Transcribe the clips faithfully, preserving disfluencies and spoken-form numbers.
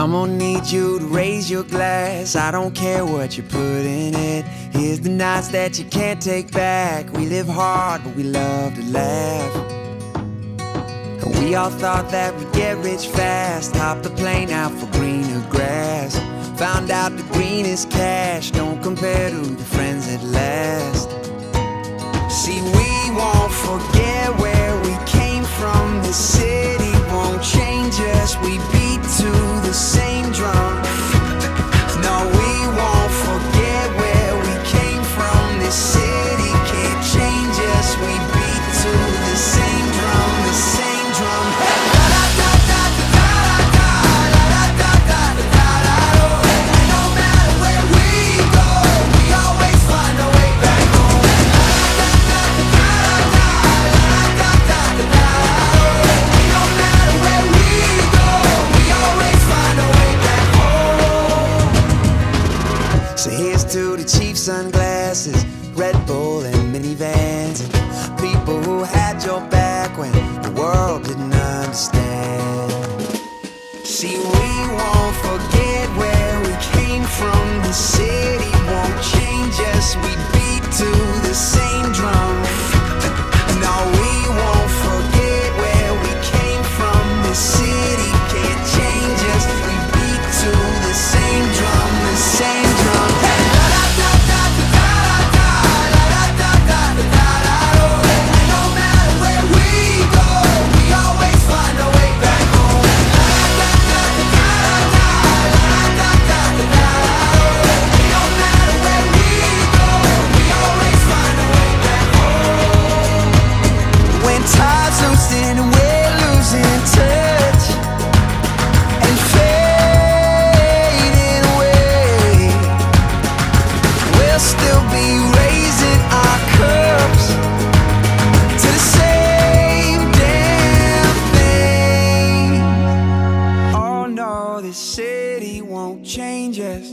I'm gonna need you to raise your glass. I don't care what you put in it. Here's the nights that you can't take back. We live hard, but we love to laugh. And we all thought that we'd get rich fast. Hopped the plane out for greener grass. Found out the greenest cash don't compare to the friends that last. See, we won't forget where we came from. The city won't change us. We beat to the same drum. No, we won't forget where we came from. This city can't change us. We beat to the same drum, the same drum. No matter where we go, we always find a way back home. No matter where we go, we always find a way back home. So here's to the cheap sunglasses, Red Bull and minivans, and people who had your back when the world didn't understand. See, we won't forget where we came from. The city won't change us. We beat to the same drum. No, we won't forget where we came from. The city can't change us. We beat to the same drum, the same drum. No matter where we go, we always find a way back home. No matter where we go, we always find a way back home. When time's losing and we're losing touch and fading away, we'll still be raising our cups to the same damn thing. Oh no, this city won't change us.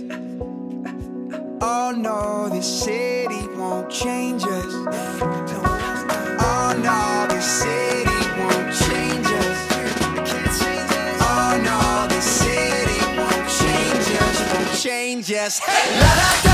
Oh no, this city won't change us. Oh no, this city won't change us. Oh no, this city won't change us, won't change us. La, la,